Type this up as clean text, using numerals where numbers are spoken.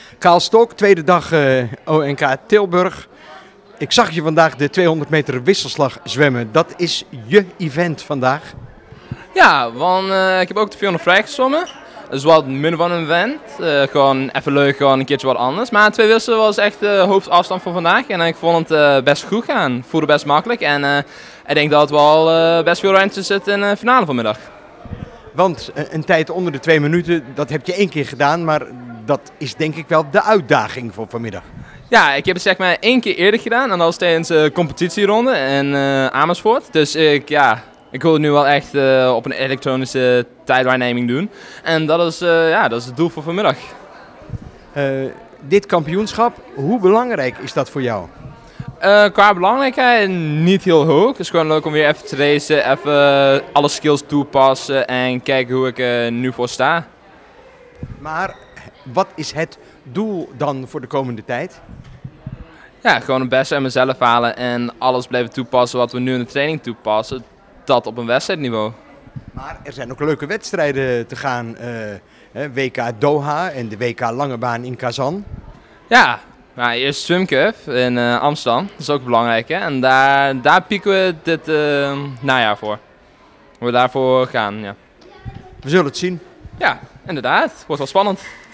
Kaal Stok, tweede dag ONK Tilburg. Ik zag je vandaag de 200 meter wisselslag zwemmen. Dat is je event vandaag. Ja, want ik heb ook de 400 vrij gezwommen. Dat is wel het midden van een event. Gewoon even leuk, gewoon een keertje wat anders. Maar 2 wisselen was echt de hoofdafstand van vandaag. En ik vond het best goed gaan. Voelde best makkelijk. En ik denk dat het wel best veel ruimte zit in de finale vanmiddag. Want een tijd onder de 2 minuten, dat heb je 1 keer gedaan. Maar dat is denk ik wel de uitdaging voor vanmiddag. Ja, ik heb het zeg maar 1 keer eerder gedaan. En dat was tijdens de competitieronde in Amersfoort. Dus ik wil het nu wel echt op een elektronische tijdwaarneming doen. En dat is het doel voor vanmiddag. Dit kampioenschap, hoe belangrijk is dat voor jou? Qua belangrijkheid niet heel hoog. Het is gewoon leuk om weer even te racen, even alle skills toepassen en kijken hoe ik er nu voor sta. Maar wat is het doel dan voor de komende tijd? Ja, gewoon het beste uit mezelf halen en alles blijven toepassen wat we nu in de training toepassen. Dat op een wedstrijdniveau. Maar er zijn ook leuke wedstrijden te gaan. WK Doha en de WK Langebaan in Kazan. Ja, nou, eerst Swimcup in Amsterdam. Dat is ook belangrijk. Hè? En daar pieken we dit najaar voor. We daarvoor gaan, ja. We zullen het zien. Ja, inderdaad. Wordt wel spannend.